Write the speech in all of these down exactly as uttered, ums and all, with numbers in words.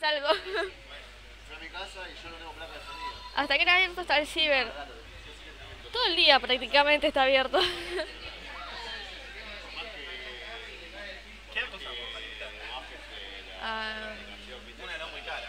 algo. Fui a mi casa y yo no tengo placa de sonido. ¿Hasta qué hora abierto está el ciber? Todo el día prácticamente está abierto. ¿Qué cosa por para Ah, Una no muy cara.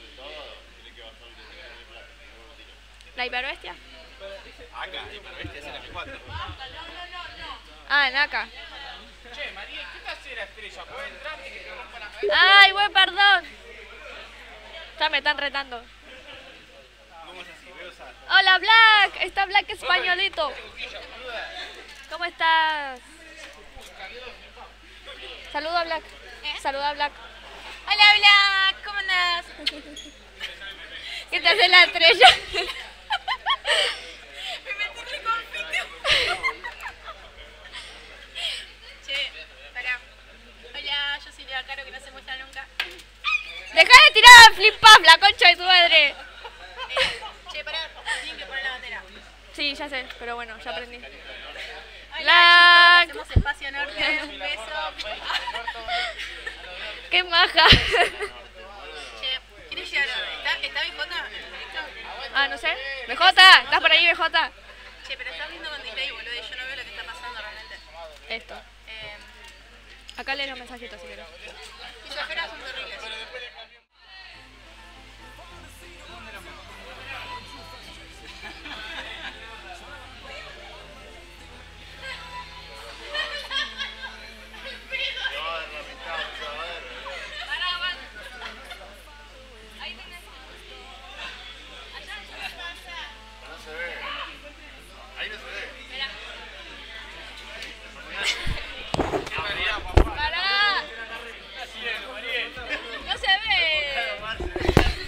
¿La hiperbestia? Acá, pero este es el M cuatro. Ah, en acá. Che, María, ¿qué te hace la estrella? ¿Puedes entrar y que te rompa la cabeza? ¡Ay, buen perdón! Ya me están retando. ¿Cómo es así? Veo usar. ¡Hola, Black! Está Black españolito. ¿Cómo estás? Saluda a Black. Saluda a Black. Hola, Black, ¿cómo andás? ¿Qué te hace la estrella? Me metí en el conflicto. Che, pará. Hola, yo soy Lea Caro, que no se muestra nunca. ¡Deja de tirar a flip-pop, la concha de tu madre! Eh, che, pará, tienen que poner la bandera. Sí, ya sé, pero bueno, ya aprendí. Hola, Black. chicos, hacemos Espacio Norte, un beso. ¡Qué maja! Che, ¿quiénes llegaron? ¿Está, está B J? Ah, no sé. B J, ¿estás por ahí, B J? Che, pero estás viendo con delay, boludo, y yo no veo lo que está pasando realmente. Esto. Eh, Acá lee los mensajitos si querés. mis ojeras son terribles. ¡Pará! No se ve.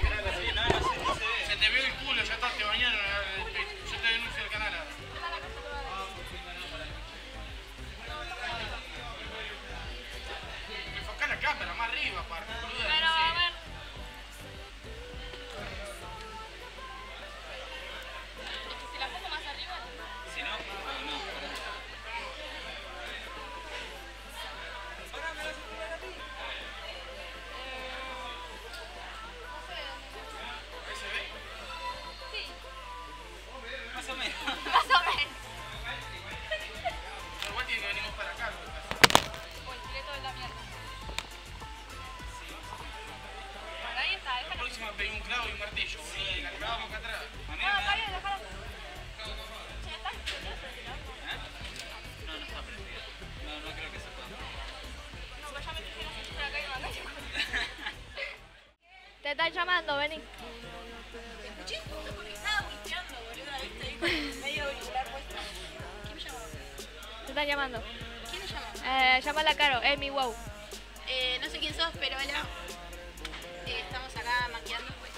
Se te vio el culo, ya está, te bañaron. Yo te denuncio el canal. Enfocá la cámara más arriba, aparte, boludo. Pero, a ver. Si la pongo más arriba. Si no, no. Más o menos. Más o menos. Igual tiene que venir para acá. Uy, tiré todo en la mierda. Bueno, ahí está, La déjalo. próxima pedí un clavo y un martillo, boludo. Y la clavamos acá atrás. No, está bien, déjalo. Che, ¿estás? No, no está prendido. No, no creo que se pueda. No, pues ya me trajeron por acá y me mandé. Te están llamando, vení. ¿Escuché? Porque estaba bucheando, boludo, viste, ahí con medio auricular puesto. ¿Quién me llamó? Te están llamando. ¿Quién me llamó? Eh, llámala Caro, es mi wow. Eh, no sé quién sos, pero hola. Eh, estamos acá maquillando, pues.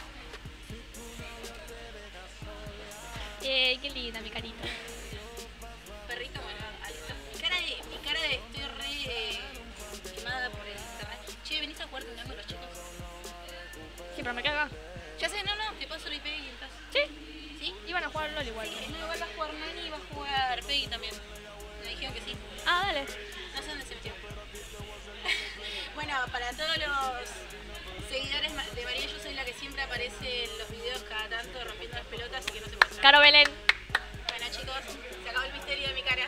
Eh, qué linda mi carita. Perrito, bueno, Alito. Mi cara de, mi cara de estoy re eh, quemada por el internet. Che, ¿venís a jugar con los chicos? Sí, pero me caga. Ya sé, no, no, te paso el I P y estás. Sí, ¿Sí? iban a jugar LOL igual. Sí, no, igual va a jugar Nani y va a jugar Peggy también. Me dijeron que sí. Ah, dale. No sé dónde se metió. Bueno, para todos los seguidores de María, yo soy la que siempre aparece en los videos cada tanto rompiendo las pelotas y que no se pasa. Caro Belén. Bueno, chicos, se acabó el misterio de mi cara.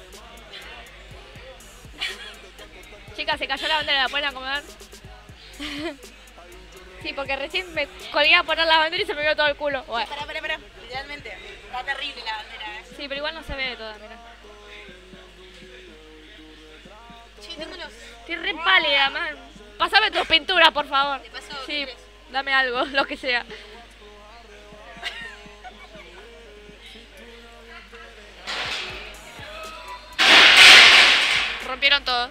Chicas, se cayó la bandera, ¿la pueden acomodar? Sí, porque recién me colgué a poner la bandera y se me vio todo el culo. Bueno. Pará, pará, pará. Literalmente. Está terrible la bandera, eh. Sí, pero igual no se ve toda, mira. Che, tengo los... Estoy re pálida, man. Pásame tus pinturas, por favor. ¿Te paso Sí, qué querés? dame algo, lo que sea. Rompieron todo.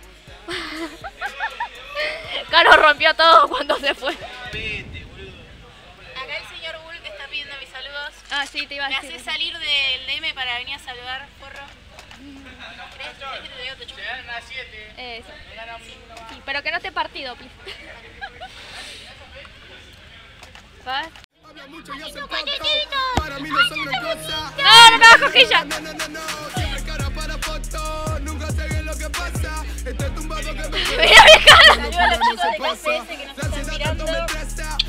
Caro rompió todo cuando se fue. Vete, boludo. Acá el señor Bull que está pidiendo mis saludos. Ah, sí, te iba a Me decir. hace salir del D M para venir a saludar, porro. ¿Crees ¿Crees que te digo otro chupo? Te dan las siete. Eh, sí, pero que no esté partido, please. ¿Vas? Habla mucho y hace poco. Para mí no son gran cosa. No, no me hagas cosquillas. No, no, no, no. Siempre cara para foto. Nunca sé bien lo que pasa. Estoy tumbado que me Mira mi cara. Saludos a los chicos de K C S que nos están mirando.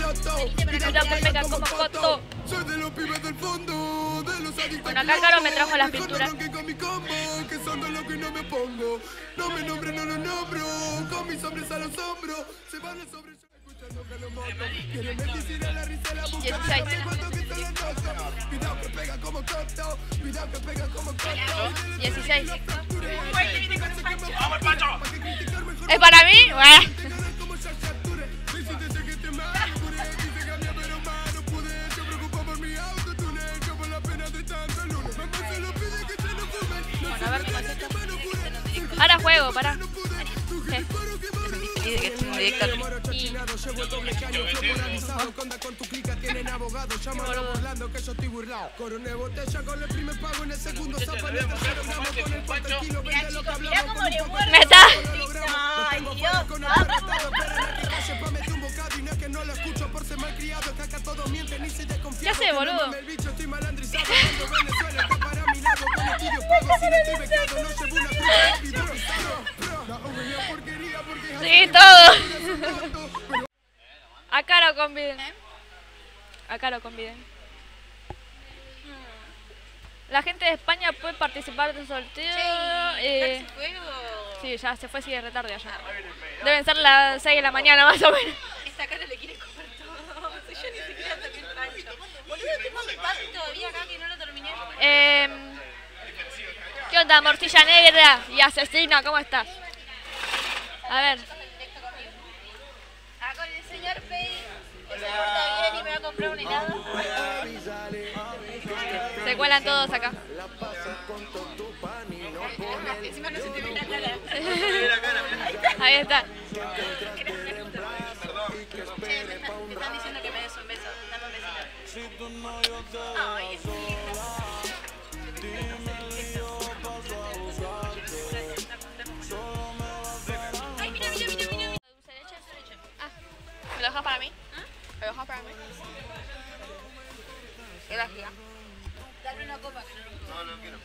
loto. Cuidado que pega como coto. Soy de los pibes del fondo, de los adictos. Bueno, acá Caro me trajo las pinturas. Con mi combo, que son de lo que no me pongo. No me nombres, no lo nombro. Con mis hombres a los hombros. Se van los hombres escuchando que lo moto. Quieren medicina, la risa, la boca. dieciséis. Cuidado que pega como coto. Cuidado que pega como coto. dieciséis. ¡Vamos, el Pancho! ¿Es para mí? Bueno. Bueno, a ver qué contesta. Ahora juego, pará. ¿Qué? Dice que es un directo. Y... Mirá cómo le muerde. ¡Me está! Ay, Dios. ¿Qué hace, boludo? Sí, todo. Acá lo conviden. Acá lo conviden. La gente de España puede participar del sorteo. Eh, ¿Se fue o...? sí, ya se fue, sigue retarde allá. Deben ser las seis de la mañana más o menos. Esta cara le quiere comer todo. Si yo ni siquiera toqué el pancho. Boludo, tengo mi pan todavía acá que no lo terminé. Eh, ¿Qué onda, morcilla negra y asesina? ¿Cómo estás? A ver. Ah, con el señor Pei, que se porta bien y me va a comprar un helado. Se cuelan todos acá. Encima no se te ve la cara. Ahí está. Che, me, están, me están diciendo que me des un beso. Dame un besito. Ay, es Ay, mira, mira, mira, mira. Dulce de leche, dulce de leche. Ah, ¿me lo dejas para mí? ¿Me lo dejas para mí? Gracias. Dale una copa que no lo puedo. No, no quiero.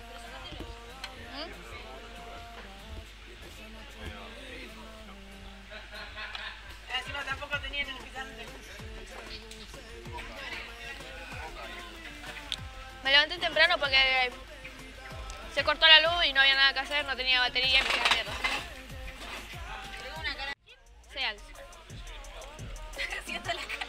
Encima tampoco tenían el picante. Me levanté temprano porque se cortó la luz y no había nada que hacer, no tenía batería y me quedé mierda. Tengo una cara. Seal. Siento la cara.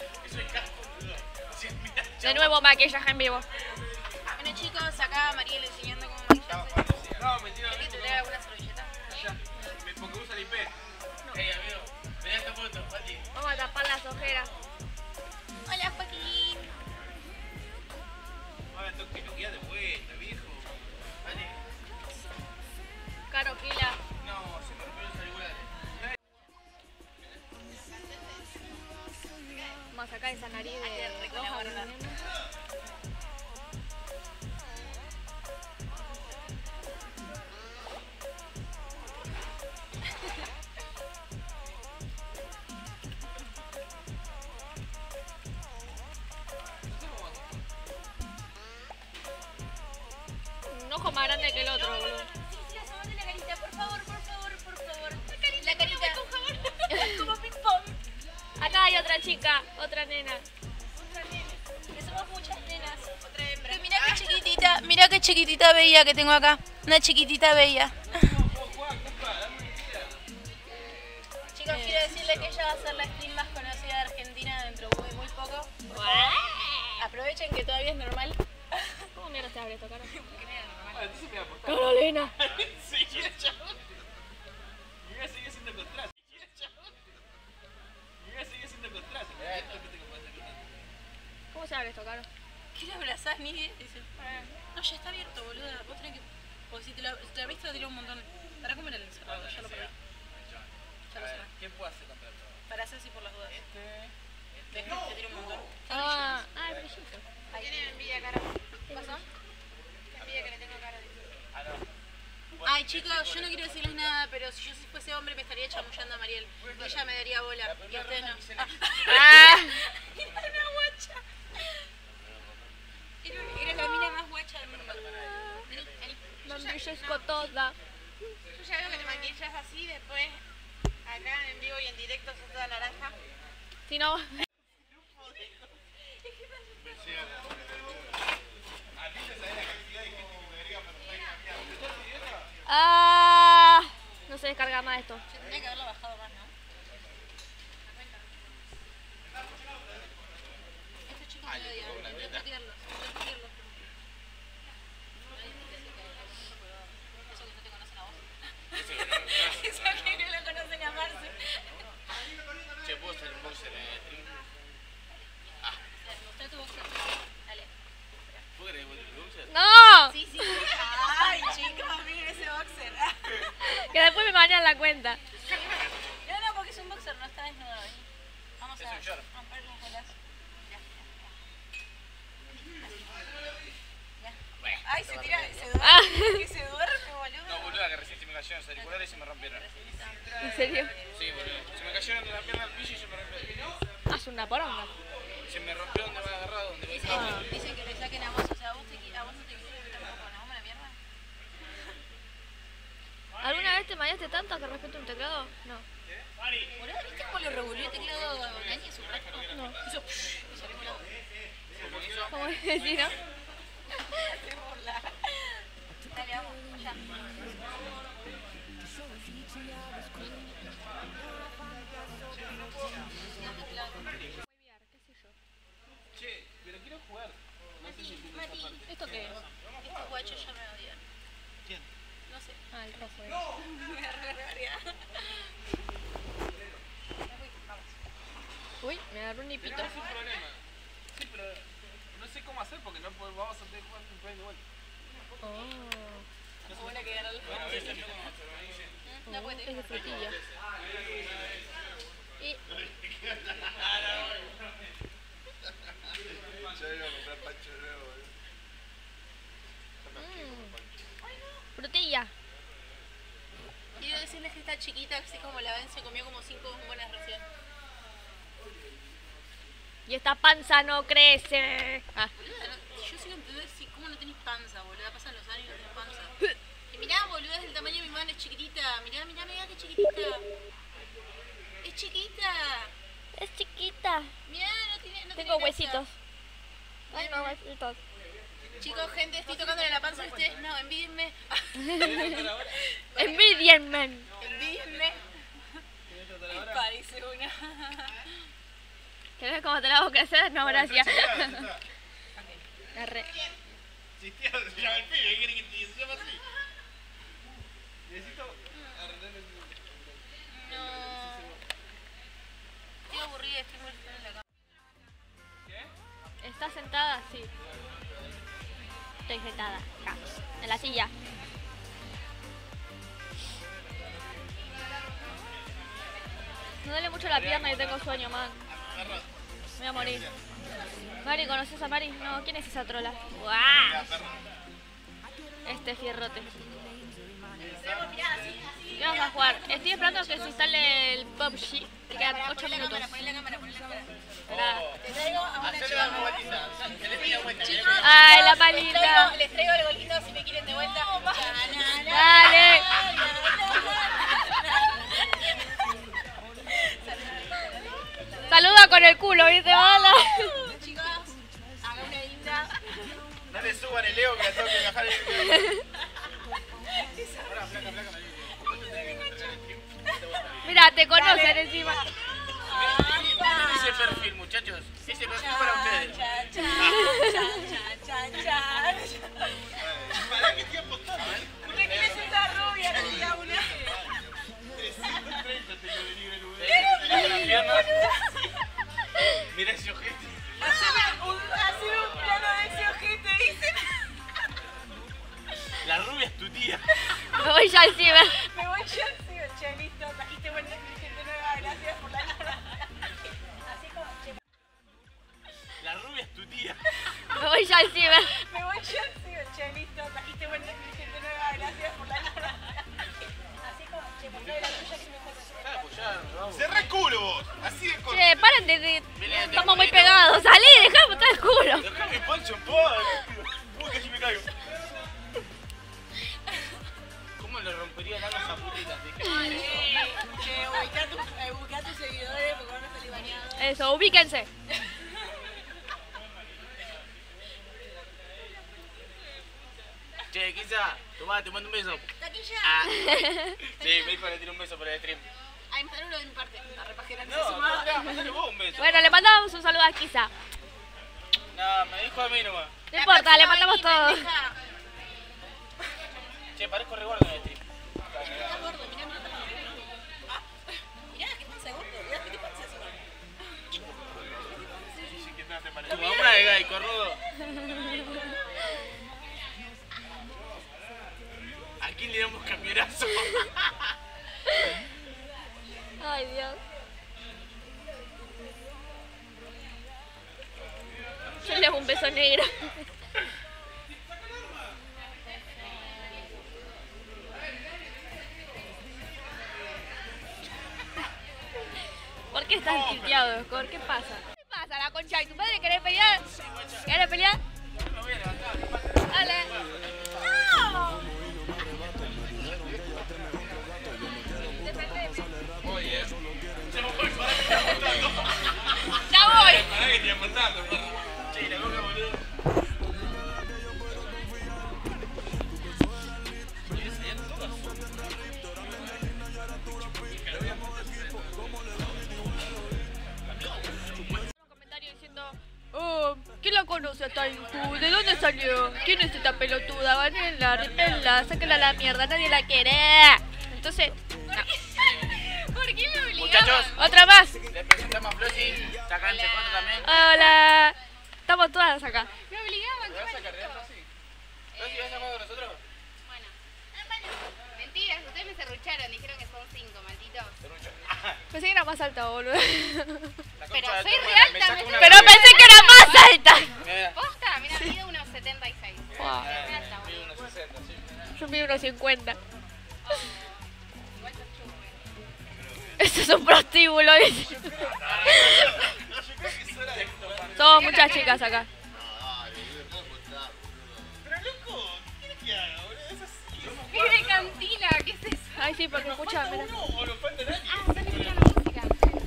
De nuevo maquillaje en vivo. Bueno chicos, acá Mariel enseñando cómo maquillarse. No, mentira. ¿Querés que te traiga alguna servilleta? Ya. Porque usa el I P. Ey, amigo, mirá esta foto, Pati. Vamos a tapar las ojeras. Hola Joaquín. Ahora tengo que quedar de vuelta, viejo. Pati. Caro Pila. No, se me rompió los auriculares. Vamos a sacar esa nariz Ay, qué de rico, roja la que verdad. tenemos. Un ojo más grande que el otro, boludo. Sí, sí, asomate la carita, por favor, por favor, por favor. La carita, con favor. Como ping pong. Acá hay otra chica, otra nena. Otra nena. Que somos muchas nenas. Otra hembra. Mira qué chiquitita, mira qué chiquitita bella que tengo acá. Una chiquitita bella. Chicos, quiero decirles que ella va a ser la stream más conocida de Argentina dentro de muy poco. Aprovechen que todavía es normal. ¿Cómo mierda se abre esto, Caro? Ah, entonces me va a aportar. Carolina. Sí, chabón. Me voy a seguir haciendo contrato. Me voy a seguir haciendo contrato. ¿Cómo se abre esto, Caro? ¿Qué le abrazás, Miguel? Dice, no, ya está abierto, boluda. Vos tenés que... Porque si te lo, si te lo abrís te lo tiró un montón. ¿Para cómo era el encerrado? Ya lo probé. Ya lo A ver, cerré. ¿quién puede hacer contra esto? Para hacer así por las dudas. Este. ¿Ves que te tiro un montón? Ah, ah, el brillito. Tiene envidia, cara. ¿Qué pasó? Envidia que le tengo cara. Ah, no. Ay, chicos, yo no quiero decirles nada, pero si yo fuese hombre me estaría chamullando a Mariel. Y ella me daría bola. Y ustedes no. Ah. Ah. Era una guacha. Era, era la mina más guacha del mundo. Me embellezco toda. Yo ya veo que te maquillas así, después acá en vivo y en directo sos toda naranja. Si no... Ah, no se descarga más esto. Yo tendría que haberlo bajado más, ¿no? Estos chicos me odian. Voy a patearlos. Voy a patearlos. Eso que no te conocen a vos. Eso que no lo conocen a Marce. Che, ¿puedo estar en boxer en el stream? Ah. Mostrá tu boxer. Dale. ¿Puedo creer el boxer? ¡No! Sí, sí. Ay, chicos, miren ese boxer. Que después me banean la cuenta. No, no, porque es un boxer, no está desnudo. ¿Eh? Vamos Es a un short. romper las bolas. Ya, ya, ya. Ya. Ay, se tira, se duerme. Ah. Que se duerme, boludo. No, boluda, que recién se me cayeron los auriculares y se me rompieron. ¿En serio? Sí, boludo. Se me cayeron de la pierna al piso y se me rompieron. Haz una poronga. Se me rompió donde me ha agarrado, donde me Dicen, agarrado. dicen que le saquen a vos, o sea, a vos, te, qui- a vos no te quisieron que tampoco, ¿no? ¿Una mierda? ¿Alguna vez te mareaste tanto que respecto un teclado? No. Boludo, ¿viste cómo le revolvió el teclado a Nani en su brazo? No. Hizo psh, y salió volado. ¿Cómo hizo? ¿Cómo decir, no? Se burla. Dale, vamos, allá. Che, pero quiero jugar. No sé si entiendo esa parte. ¿Esto qué es? Estos guachos ya me odian. ¿Quién? No sé. Ah, el rojo. eh. Me agarré realidad. Uy, me agarró un nipito. No es un problema. Sí, pero no sé cómo hacer porque no podemos, vamos a tener que jugar un play de vuelta. Oh. No buena que agarrar el Bueno, a veces no como se organice. No puede Es de frutilla. Y Ya iba a comprar pancho nuevo, boludo. mm, frutilla. Quiero decirles que esta chiquita, así como la ven, se comió como cinco bombonas recién. Y esta panza no crece. Ah. Boluda, no- yo sigo entendiendo si cómo no tenés panza, boluda. Pasan los años y no tenés panza. Y mirá, boluda, es del tamaño de mi mano, es chiquitita. Mirá, mirá, mirá, qué chiquitita. Es chiquita. Es chiquita. Mirá, no tiene, no tiene Tengo grasa. huesitos. Ay, no, huesitos. Chicos, gente, estoy tocándole la panza a ustedes. No, envídenme. Envidienme. Envídenme. Pa, dice una. ¿Querés cómo te la hago crecer? No, gracias. Arre. Existía, se llama el pibe, ¿qué quiere que te se llama así? Necesito arreglar el... No. Estoy aburrida, estoy muerta en la cama. ¿Qué? ¿Estás sentada? Sí. Estoy sentada. Acá. En la silla. Me duele mucho la pierna y tengo sueño, man. Me voy a morir. Mari, ¿conoces a Mari? No, ¿quién es esa trola? ¡Guau! Este fierrote. ¿Qué vamos a jugar? Estoy esperando que se instale el P U B G. Que quedan ocho Poné la minutos. cámara, poné la cámara, poné la cámara. Esperá. Te traigo a una Hacele chica. la vueltita, se le pide vuelta. Chicos, Ay, la les palita. traigo, les traigo algo lindo si me quieren de vuelta. Dale. Saluda con el culo, ¿viste, bala? Chicos, haga una linda. No le suban el ego que la tengo que bajar el ego. Ahora, flaca, flaca, me dice. ¿Vos te tenés que encontrar el stream? Mira, te conocen encima. Miren ese perfil, muchachos. Ese perfil para ustedes. Chan, chan, chan, chan, chan. ¿Para qué tiempo está? ¿Usted quién es esa rubia? Que diga una. trescientos treinta tengo de nivel uno. Mira ese ojete. Haceme un, haceme un plano de ese ojete, dicen. La rubia es tu tía. Me voy ya al ciber. Me voy yo, sigo, che, listo. Trajiste buena gente nueva, gracias por la cara. Así como, che, La rubia es tu tía. Me voy ya al ciber. me voy yo, sigo, che, listo. Trajiste buena gente nueva, gracias por la cara. Así como, che, por de la tuya que me está Cerré culo vos. Así de corto. Che, paren de... de- Estamos muy pegados. Salí, dejá de botar el culo. Dejame pancho en paz. Uy, casi me caigo. ¿Cómo le rompería el ano a esa putita? Che, ubica a tus eh, ubica a tus seguidores porque van a salir bañados. Eso, ubíquense. Che, quizá Tomá, te mando un beso. ¡Taquilla! Ah. Sí, me dijo que le tiré un beso por el stream. Ay, mandaron uno de mi parte. La repajera no, No, se no, sumaba. no, mandale vos un beso. Bueno, le mandamos un saludo a Kisa. No, me dijo a mí nomás. No importa, le mandamos todo. Deja. Che, parezco re gordo en el stream. Está gordo, mirá, mirá, está gordo. Ah, mirá, ¿qué pasa, gordo? Mirá, ¿qué te pasa encima? Como una de gay, cornudo. ¿A quién le damos camionazo? Ay, Dios. Yo le hago un beso negro. ¿Por qué estás tilteado, Oscar? ¿Qué pasa? ¿Qué pasa, la concha de tu madre? ¿Querés pelear? ¿Querés pelear? Dale. ¡No! Defendeme. Oye, se me voy para ¡Ya voy! Pará que estoy apuntando, perro. Che, la boca, boludo. Oh, ¿quién la conoce a Tainku? ¿De dónde salió? ¿Quién es esta pelotuda? Vanela, repela, sáquenla a la mierda, nadie la quiere. Entonces, no. ¿Por qué me obligaban? Muchachos, Otra más. le presentamos a Flossi. Está acá en Checoto también. Hola. Estamos todas acá. Me obligaban, ¿Me vas a ¿qué cargar, pasó? Flossi? ¿Flossi vas a jugar con nosotros? Bueno, mentiras, ustedes me serrucharon, dijeron que son cinco, malditos. Serrucho. Pensé que era más alta, boludo. La Pero concha de soy tu re madre, alta, me saco me una Pero verga. pensé que era más alta. Mira. Posta, mira, mido unos setenta y seis. Wow. Re alta, Eh, boludo. unos sesenta, sí. Yo mido unos cincuenta. Igual sos chume. Eso es un prostíbulo. dice. Somos muchas chicas acá. Pero loco, ¿qué quieres que haga, boludo? Es así. Es de cantina, ¿qué es eso? Ay, sí, porque escucha, mira. No, boludo, falta nadie. Ah, están escuchando música.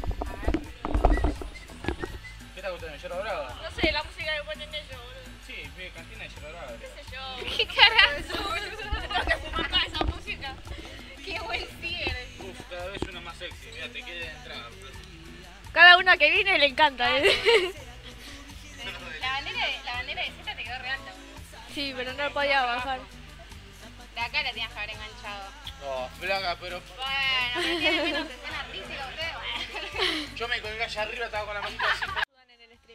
¿Qué te gusta de Yerba Brava? No sé, la música que ponen ellos, boludo. Sí, vi cantina de Yerba Brava. ¿Qué sé yo? ¿Qué carajo, boludo? Tengo que fumar más esa música. Qué buen ciber. Uf, cada vez una más sexy. Mira, te queda de entrada. Cada una que viene le encanta. ¿eh? La bandera de, la bandera de Z te quedó re alta, boludo. Sí, pero no lo podía bajar. De acá la tenías que haber enganchado. No, flaca, pero Bueno, pero tiene menos escena artística ustedes. Bueno. yo me colgué allá arriba, estaba con la manita así. En el stream.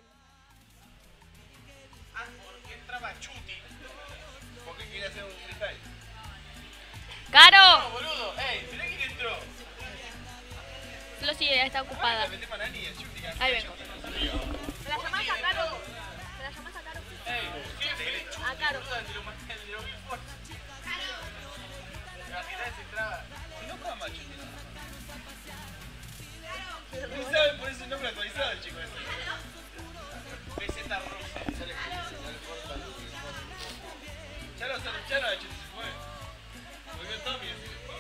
Ah, porque entraba Chuti. Porque quiere hacer un freestyle. No, ¡Caro! boludo, ey, mirá quién entró. Flossi ya está ocupada. La metemos a Nani y el Chuti. Ahí vengo. ¿Me la llamás a Caro? ¿Me la llamás a Caro? Ey, ¿quién es el Chuti? A Caro. Te lo mandé, te lo vi por- Imaginá si entraba. Si no juega más Chuti. Ni saben por ese nombre actualizado el chico ese. Peseta rusa. Sale sale corta. Ya lo solucharon a Chuti, se fue. Volvió Tommy.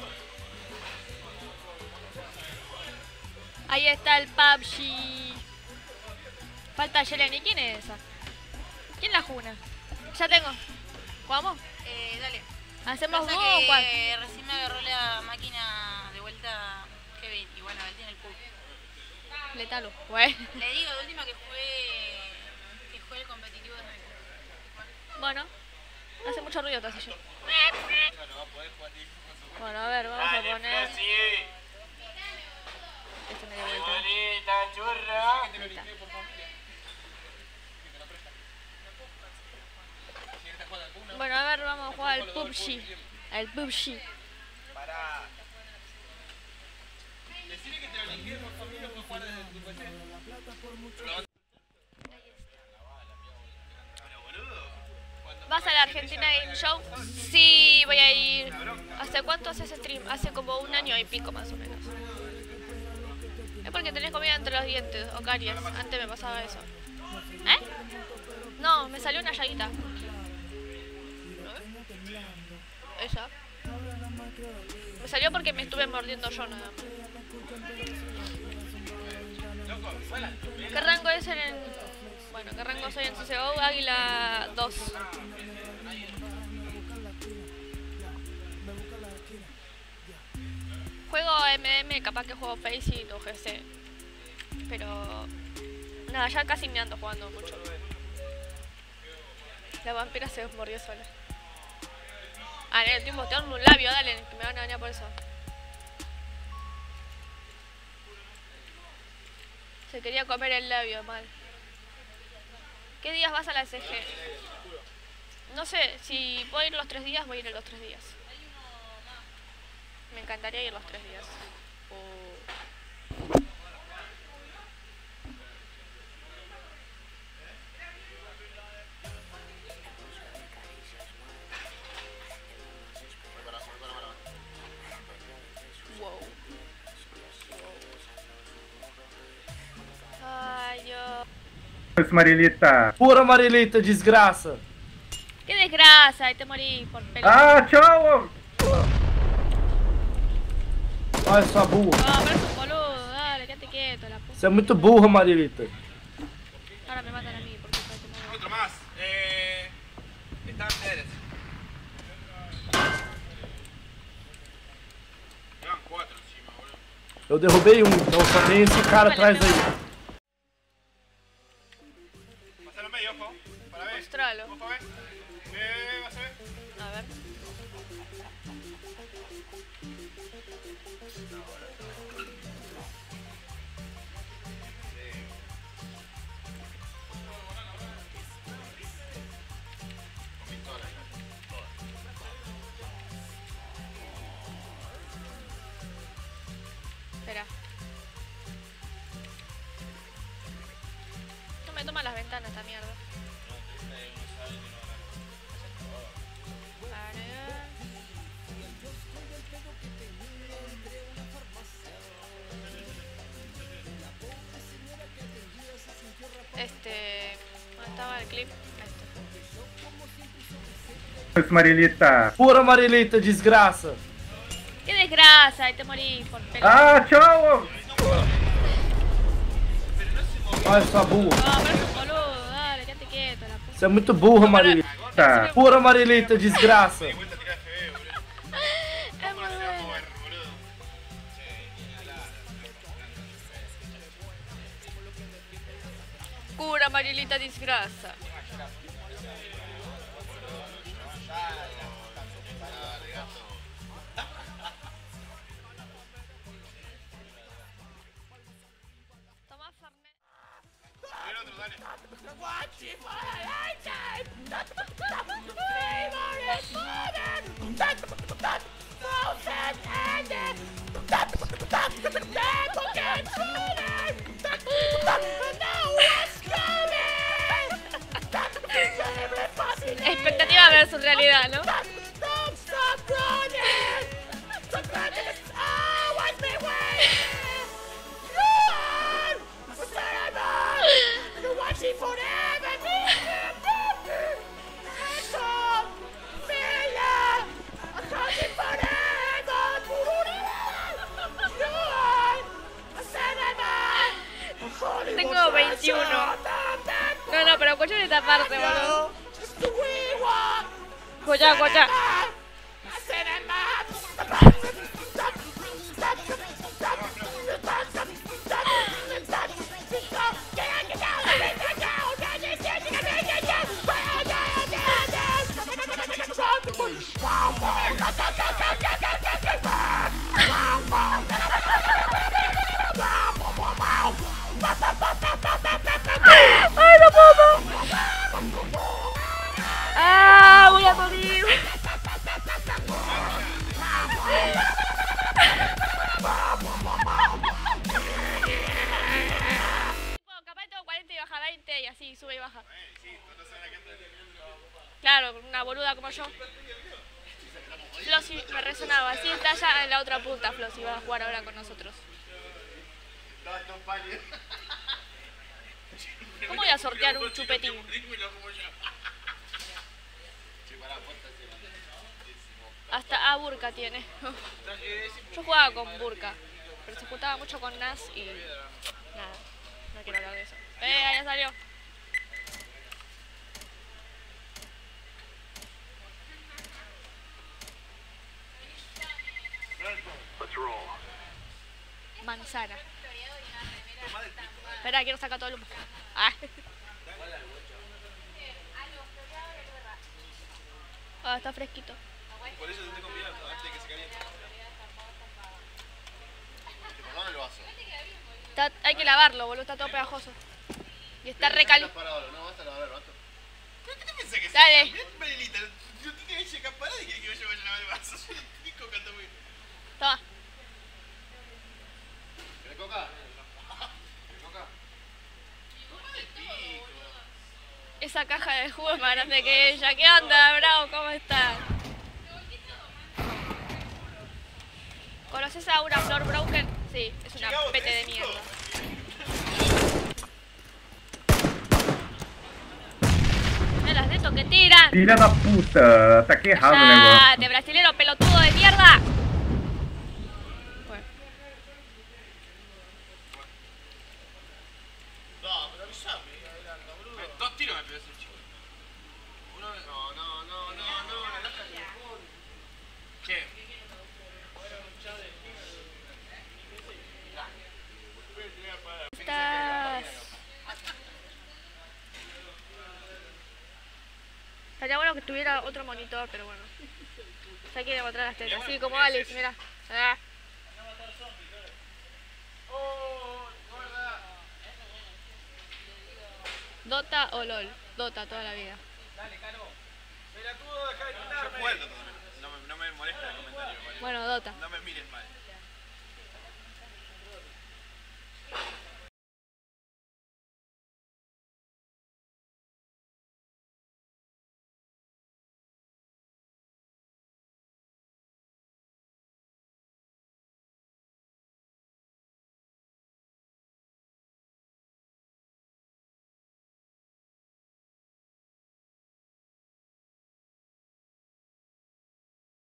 Ahí está el P U B G. Falta Yeleni. ¿Quién es esa? ¿Quién la juna? Ya tengo. ¿Jugamos? Eh, dale. ¿Hacemos Pasa dúo o cuál? que recién me agarró la máquina de vuelta Kevin y bueno, él tiene el pub. Letalo. Bueno. Le digo de última que fue que fue el competitivo de mi pub. Bueno. Hace mucho ruido esta silla. No, no va a poder jugar ni con su Bueno, a ver, vamos a Dale, poner. Flossi. Este me dio vuelta. Bonita churra. Ahí está. Bueno, a ver, vamos a jugar al P U B G. Al P U B G. Pará. Decirle que te lo linké por favor, no puedo jugar desde tu P C. Pero boludo, cuando ¿Vas a la Argentina Game Show? Sí, voy a ir. ¿Hace cuánto haces stream? Hace como un año y pico más o menos. Es porque tenés comida entre los dientes o caries. Antes me pasaba eso. ¿Eh? No, me salió una llaguita. Esa. Me salió porque me estuve mordiendo yo nada más. ¿Qué rango es en el... Bueno, ¿qué rango soy en C S G O? Águila dos. juego M D M, capaz que juego Faceit o G C. Pero... nada, ya casi me ando jugando mucho. La vampira se mordió sola. Ah, el tiempo, te dan un labio, dale, que me van a venir por eso. Se quería comer el labio, mal. ¿Qué días vas a la S G? No sé, si puedo ir los tres días, voy a ir los tres días. Me encantaría ir los tres días. Oh. Wow. Ay, Dios. Marilita. Pura Marilita, desgraça. Qué desgracia, ahí te morí por pelo. Ah, chao. Olha sua burra. No, pero es un boludo, dale, quédate quieto, la puta. Você é muito burra, Marilita. Ahora me matan a mí porque soy como... Otro más. Eh, está Pérez. Llevan cuatro encima, boludo. Eu derrubei um, então só tem esse cara atrás aí. Pasa lo medio, ojo. Para ver. Mostralo. Ojo, a ver. Eh, vas a ver. A ver. Espera. No me toma las ventanas esta mierda. Agregar. Este... ¿dónde estaba el clip? Este. Marilita. Pura Marilita, desgraça. Qué desgracia, ahí te morí por pelo. Ah, chao. Olha sua burra. No, pero es un boludo, dale, quédate quieto, la puta. Você é muito burra, Marilita. Pura Marilita, desgraça. De vuelta tira F B, boludo. Es muy bueno. Power, boludo. Cura, Marilita, disgracia. Toma Fernet. El otro, dale. Expectativa versus realidad, ¿no? Tengo veintiuno. No, no, pero escuchen esta parte, boludo. Escucha, escucha. ¡Ay, no puedo! ¡Ah, voy a morir! Capaz tengo cuarenta y baja veinte y así, sube y baja. Claro, una boluda como yo. Flossi me resonaba, así está allá en la otra punta. Flossi va a jugar ahora con nosotros. ¿Cómo voy a sortear un chupetín? Hasta A burka tiene. Yo jugaba con burka, pero se juntaba mucho con Nas y nada, no quiero hablar de eso. ¡Eh, ahí salió! Let's roll. manzana. Espera, quiero sacar todo el humo. Ah. Ah, está fresquito. Por eso te estoy convidando, antes de que se caliente. Perdón el vaso. Está- hay que lavarlo, boludo, está todo pegajoso. Y está recaliente. No, basta lavar el vaso. ¿Qué te pensás que Dale. Mirá, Marilita, yo te tenía que llegar parada y que yo vaya a lavar el vaso. Yo no estoy cocando muy. Toma. ¿Querés coca? ¿Querés coca? Esa caja de jugo es más grande que ella. ¿Qué onda, bravo? ¿Cómo estás? ¿Conoces a una Flor Broken? Sí, es una Chicago, pete de ¿tenés mierda. Mira las netos que tiran. Filha da puta, tá aqui errado o Ah, negócio. de brasilero pelotudo de mierda. Bueno, No, pero avisame, adelanta, boludo. Dos tiros me pegó ese chico. Uno. No, no, no, no, no. ¿Qué? estás... Estaría bueno que tuviera otro monitor, pero bueno. Ya quiere mostrar las tetas, así como Alex, mira. Ah. Dota o LOL. Dota toda la vida. Yo puedo dejar de mirar. Yo puedo también. No me, no me molesta el comentario, ¿vale? Bueno, Dota. No me mires mal.